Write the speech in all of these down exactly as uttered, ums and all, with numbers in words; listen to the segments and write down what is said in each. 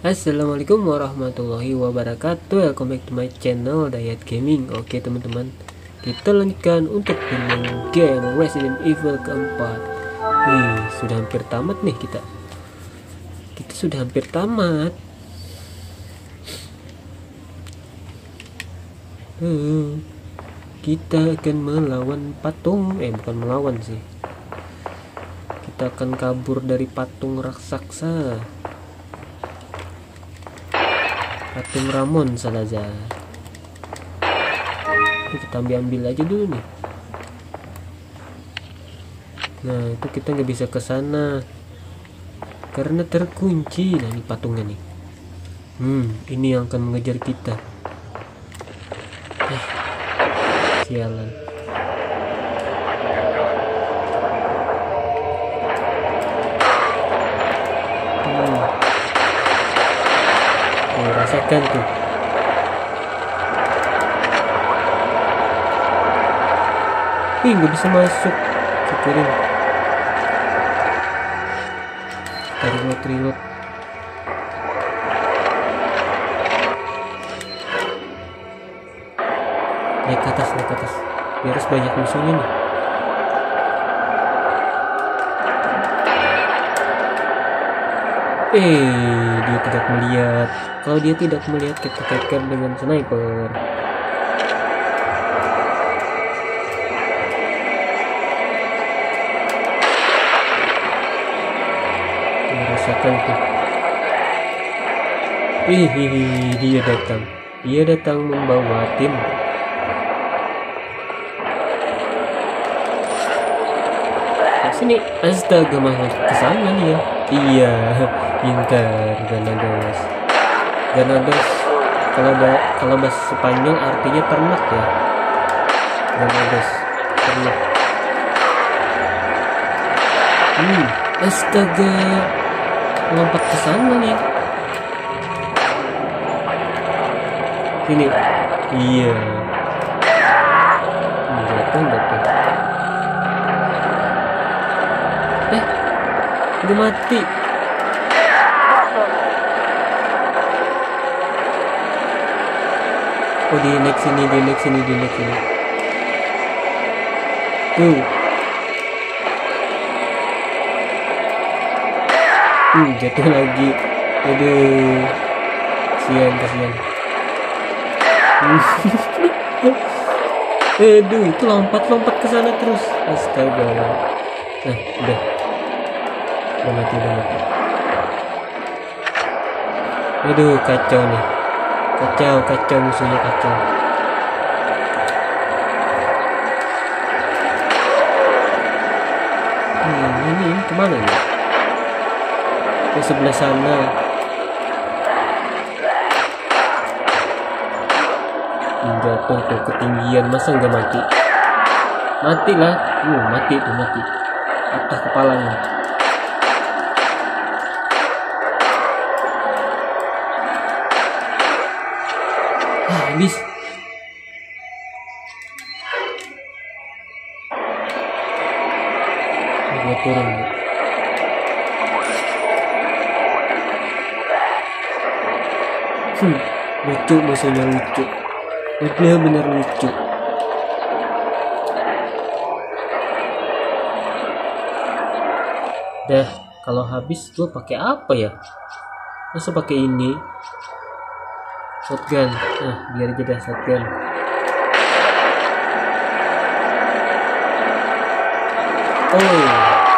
Assalamualaikum warahmatullahi wabarakatuh. Welcome back to my channel Dayat Gaming. Oke teman-teman, kita lanjutkan untuk bermain game Resident Evil keempat. Wih, sudah hampir tamat nih kita. Kita sudah hampir tamat. Hmm, kita akan melawan patung. Eh, bukan melawan sih. Kita akan kabur dari patung raksasa. Patung Ramon Salazar. Kita ambil ambil aja dulu nih. Nah, itu kita nggak bisa ke sana karena terkunci. Nah, ini patungnya nih. Hmm, ini yang akan mengejar kita. Eh, sialan. Hmm. Oh, rasakan tuh. Ih, nggak bisa masuk. Syukurin. Reload, reload. Naik ke atas, naik ke atas. Biar banyak musuhnya nih. Eh, dia tidak melihat. Kalau dia tidak melihat, kita keker dengan sniper. Merasakan tuh. Ih, dia datang. Dia datang membawa tim. Nah, sini. Astaga, malah kesana nih ya. Iya, pintar Ganados. Ganados kalau ba kalau bahasa Spanyol artinya ternak ya. Ganados ternak. Hmm, astaga, lompat ke sana nih. Ini, iya. Jatuh, jatuh. Eh, udah mati. Oh, di next sini, di next sini, di next sini. Tuh. Hmm, jatuh lagi. Aduh. Kasian, kasian. Aduh, itu lompat-lompat ke sana terus. Astaga. Nah, udah. Udah mati, udah mati. Aduh, kacau nih. Kacau, kacau musuhnya, kacau. Hmm, ini, ini kemana nih? Ke sebelah sana. Jatuh tuh ketinggian, masa nggak mati? Mati lah. Uh, mati tuh, mati. Patah kepalanya. Ah, habis. Gue turun. Hmm, lucu, musuhnya lucu. Bener-bener lucu. Dah, kalau habis gue pakai apa ya? Masa pakai ini? Shotgun. Nah, biar aja dah shotgun. Oh.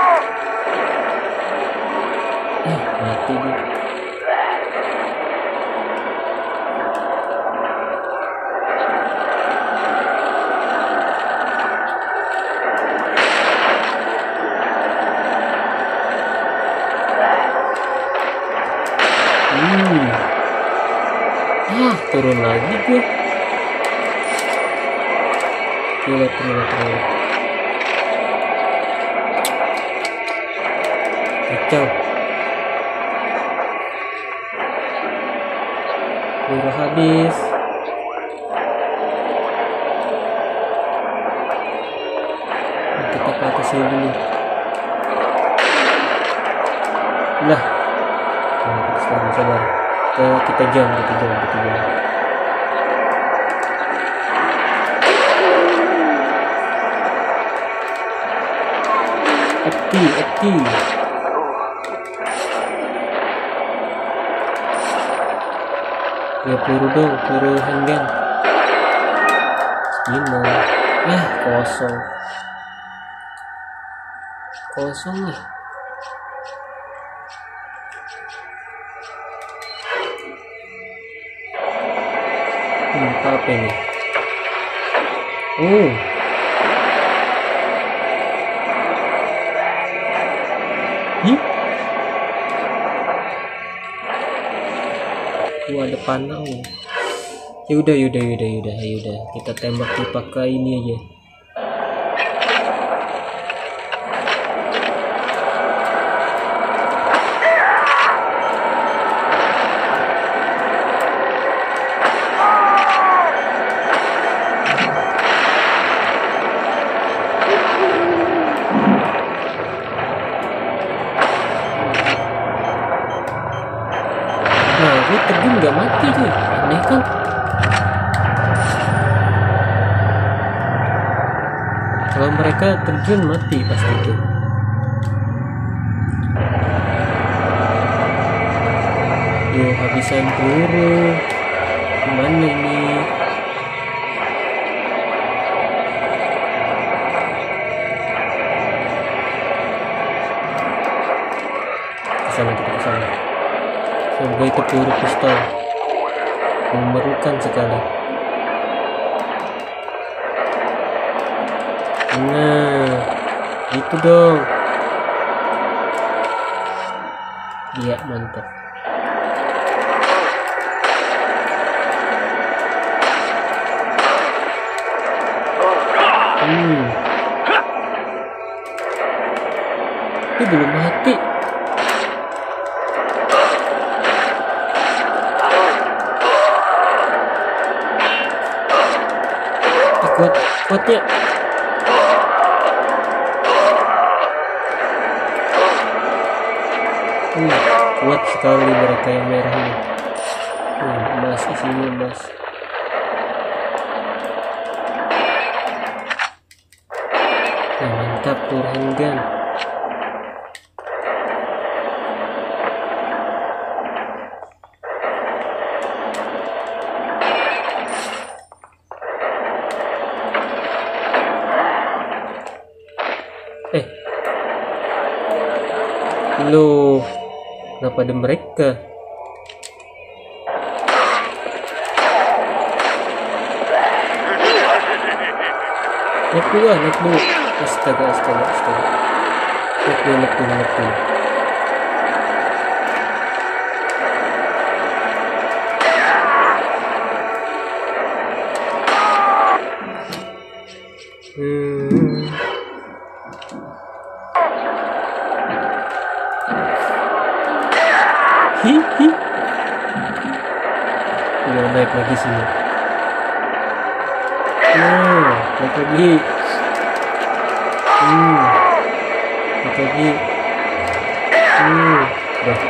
Eh, mati dia. Hmm. Ah, turun lagi gue. Turun, turun, turun. Kacau. Udah habis. Kita ke atas sini dulu. Lah, sabar sabar. kita kita jam kita jam kita jam Eti eti ya peluru dong, peluru handgun lima. Ah kosong kosong nih. Hmm, apa ini? Oh Ih. Wah ada panau. Yaudah yaudah yaudah yaudah yaudah kita tembak pakai ini aja. Nah gue terjun nggak mati tuh, aneh kan? Kalau mereka terjun mati pasti tuh. Yo habisan peluru. Gimana ini? Kesana kita kesana. Semoga itu peluru pistol. Memerlukan sekali. Nah, itu dong. Iya, mantap. Hmm. Ini belum mati. Kuat, kuat ya. Hmm, kuat sekali mereka yang merah ini. Hmm, emas isinya emas. Nah, mantap tuh handgun. Eh, loh, kenapa ada mereka? Naik dulu, naik dulu. Astaga, astaga, astaga. Naik dulu, naik dulu, naik dulu. Hmm. Hihi. Ya, naik lagi sini. Nah, naik lagi. Hmm. Naik lagi. Hmm. Dah.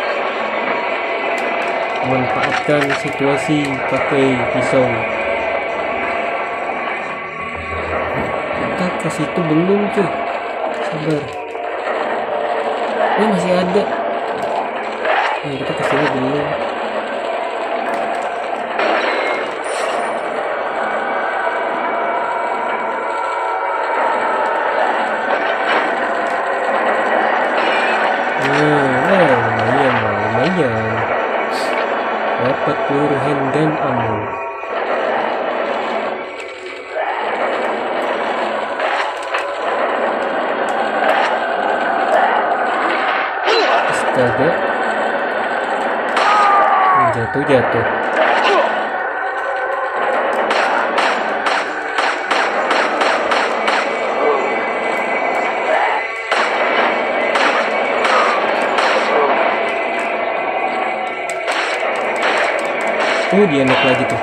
Manfaatkan situasi pakai pisau. Kita ke situ belum cuy. Sabar. Eh masih ada. Nah, kita kesini dulu. Nah, nah lumayan, lumayan. Dapat peluru handgun ammo. Astaga. Jatuh jatuh. Oh dia naik lagi tuh.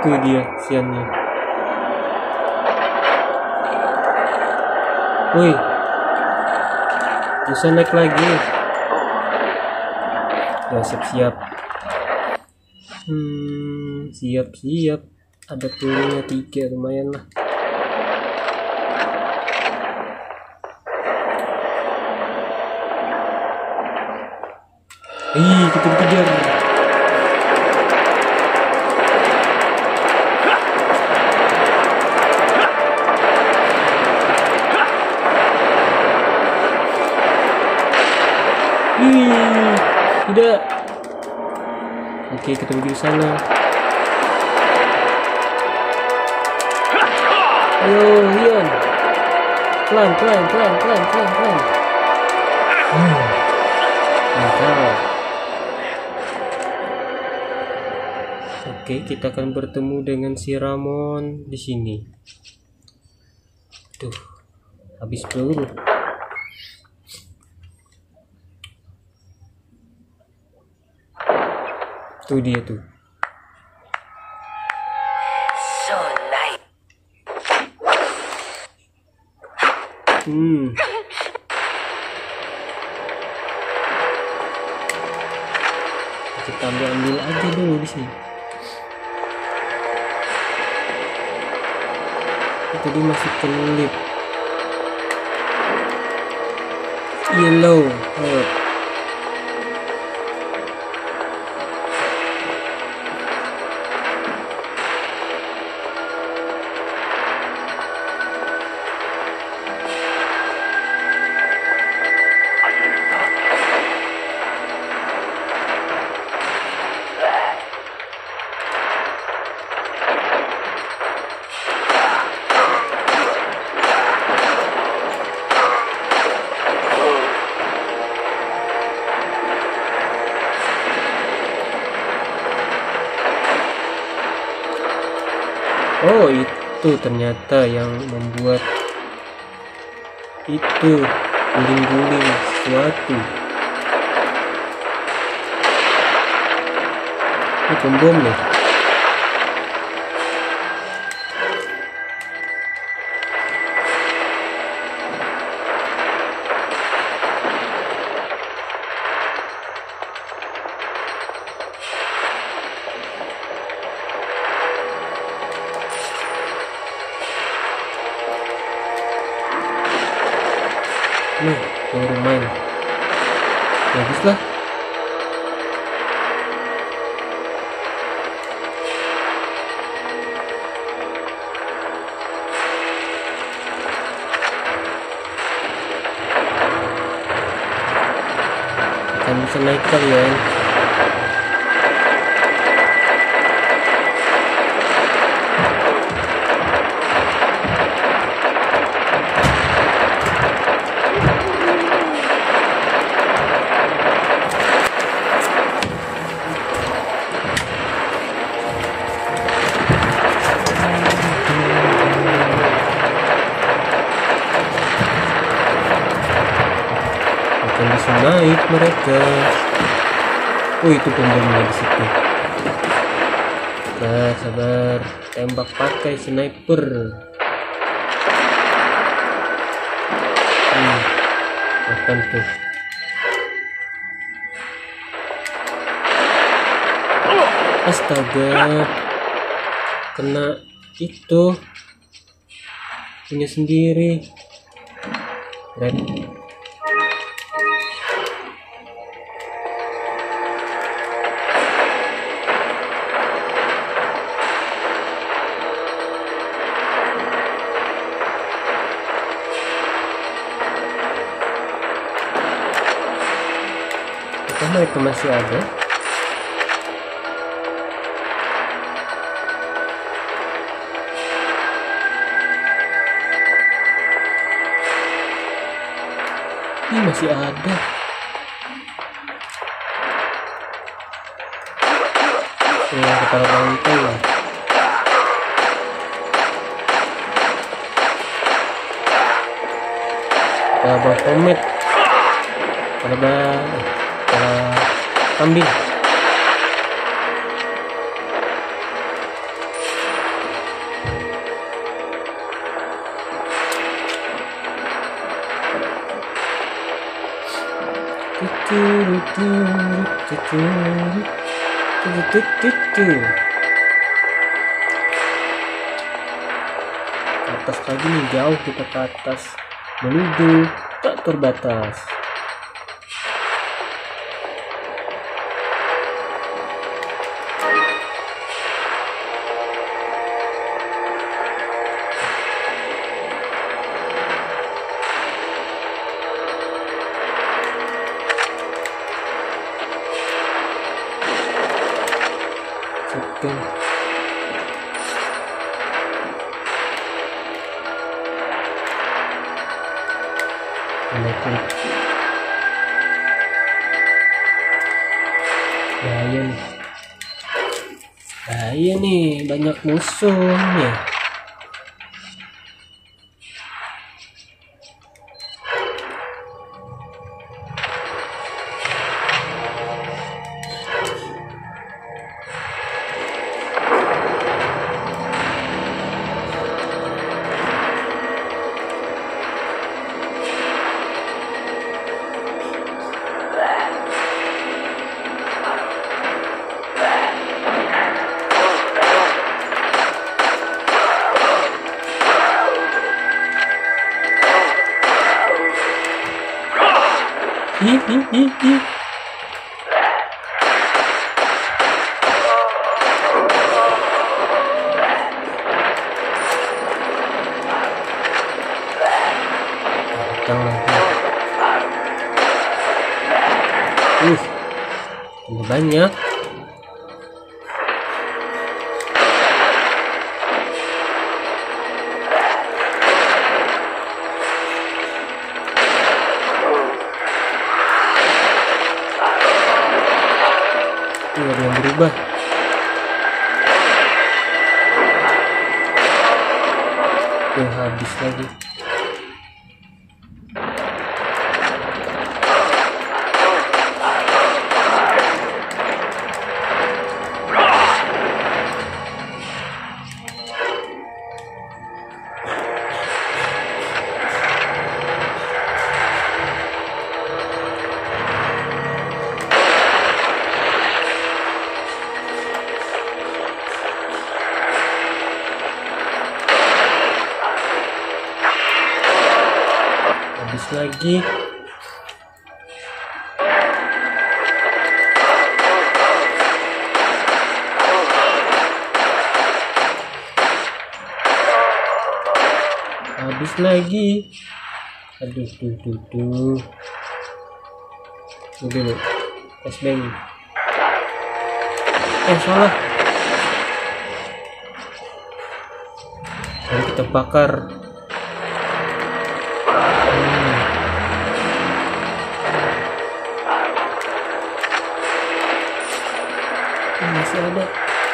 Itu dia siannya. Woi, bisa naik lagi. Ya siap-siap. Hmm, siap-siap. Ada pelurunya tiga, lumayan lah. Ih, kita dikejar. Ih, tidak. Oke, kita pergi ke sana. Ayo, Ian. Pelan, pelan, pelan, pelan, pelan, pelan. Hmm. Mantap. Oke, kita akan bertemu dengan si Ramon di sini. Tuh, habis peluru. Tuh dia tuh. So light. Hmm. Kita ambil ambil aja dulu di sini. Tadi masih kelip. Yellow. Oh. Oh, itu ternyata yang membuat itu guling-guling sesuatu. Ini bom nih. Nih, peluru main. Baguslah. Kita bisa naik kalian. Bisa naik mereka. Oh, itu pembunuhnya di situ. Nah, sabar, tembak pakai sniper. Hmm, makan tuh. Astaga, kena itu punya sendiri. Red. Mereka masih ada. Ini masih ada. Ini kepala banteng. Kepala bawah komet. Kepala bawah kambing. Ke atas lagi nih, jauh kita ke atas menuju tak terbatas. Oke. Bahaya nih. Bahaya nih, banyak musuhnya. Ih, ih, ih, ih. Datang lagi. Uh, ini banyak. Ini ada yang berubah. Tuh, habis lagi. Habis lagi. Habis lagi. Aduh, duh, duh, duh. Ini dulu. Flashbang. Eh, salah. Mari kita bakar. Masih ada.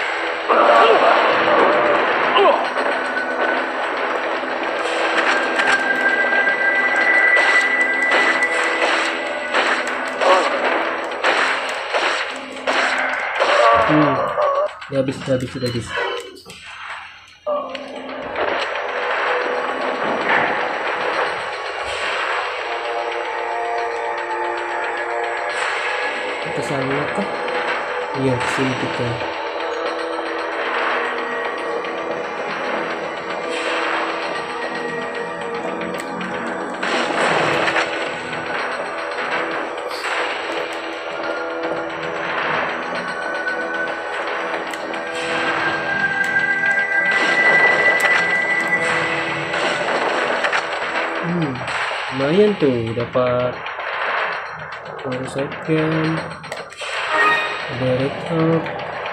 Hmm, ya habis, ya habis, ya habis. Kita salah kah? Iya, sini kita. Hmm, lumayan tuh dapat one second. Direct help.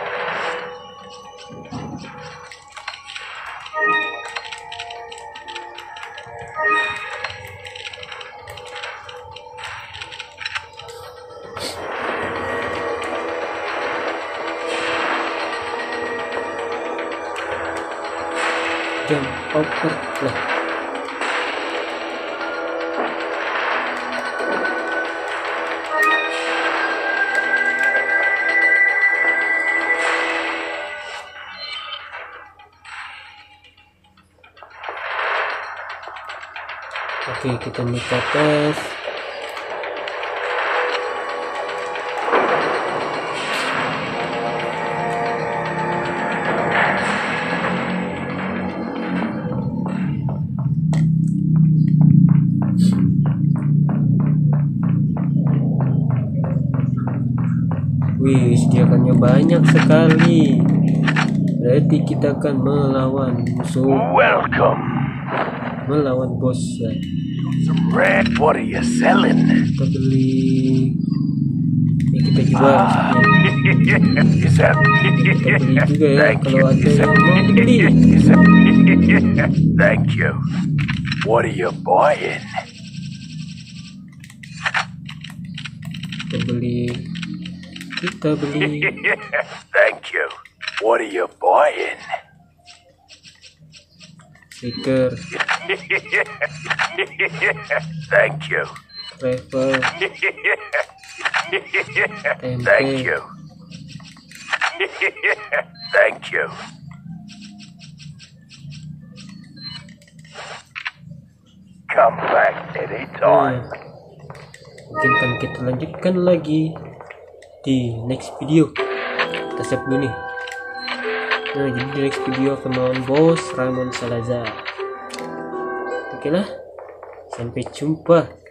Jump over lah. Oke, kita buka tes. Wih, sediakannya banyak sekali. Berarti kita akan melawan musuh. Welcome. Melawan bos ya. Some red. What are you selling? Kita beli. Ya, kita jual. Ya. Is that? Kita beli juga ya. Thank Kalau you. ada yang mau beli. Is that? Thank you. What are you buying? Kita beli. Kita beli. Thank you. What are you buying? Stiker. Thank you. Travel. Thank Tempe. you. Thank you. Come back Nah, anytime. mungkin kan kita lanjutkan lagi di next video. Kita save dulu nih. Nah, jadi di next video akan melawan bos Ramon Salazar. Oke lah, sampai jumpa.